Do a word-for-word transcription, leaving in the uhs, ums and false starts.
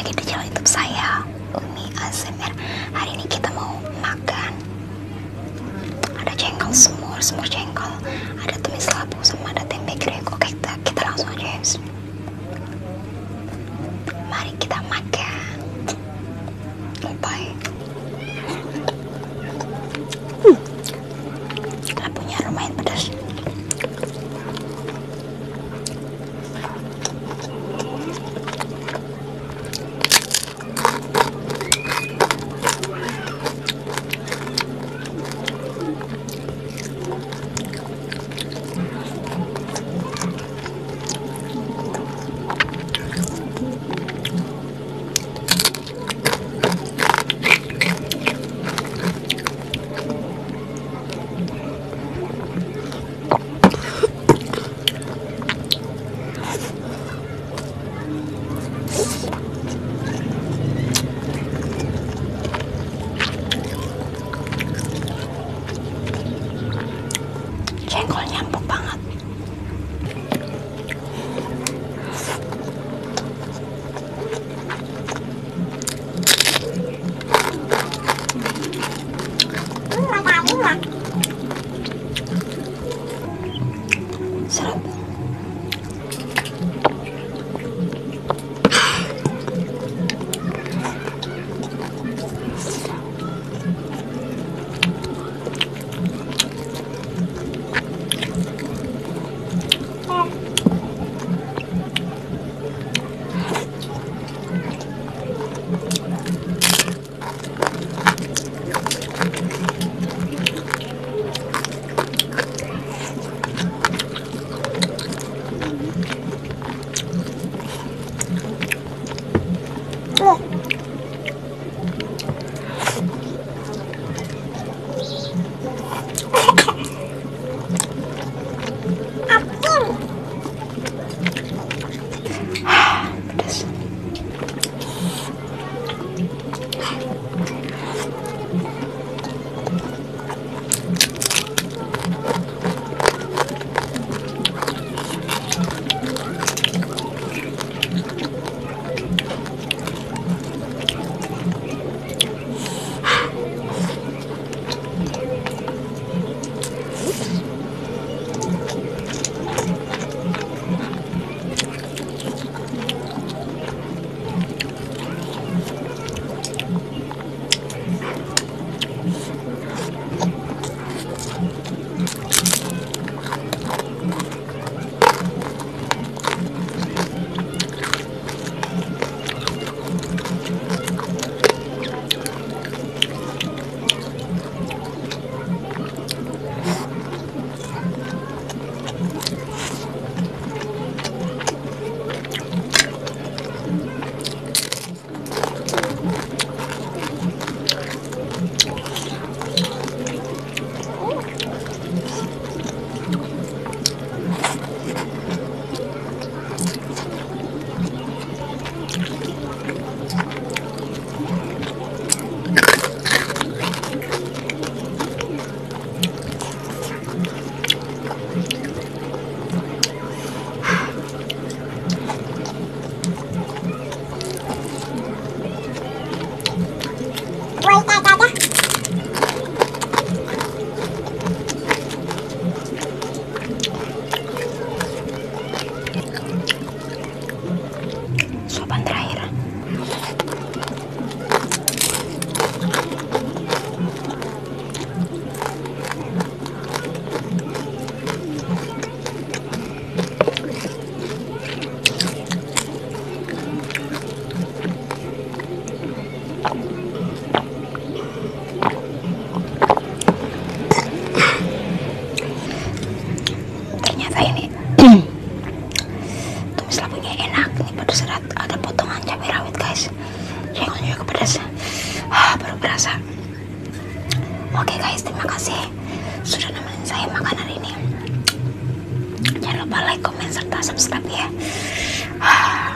lagi di channel YouTube saya, Umi A S M R. Hari ini kita mau makan. Ada jengkol semur, semur jengkol, ada tumis labu, sama ada tempe grek. Oke, kita, kita langsung aja ya. Mari kita makan. Bye. Hmm. Labunya lumayan pedas. Jengkolnya empuk banget. Serap. Sopan terakhir. Ternyata ini tumis labunya enak, ini pedas serat, ada potongan cabai rawit guys, jengkolnya juga pedas. Ah, baru berasa. Oke guys, terima kasih sudah nemenin saya makan hari ini. Jangan lupa like, comment, serta subscribe ya. Ah.